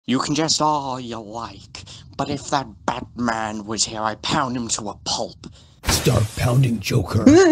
You can jest all you like, but if that Batman was here, I'd pound him to a pulp. Start pounding, Joker.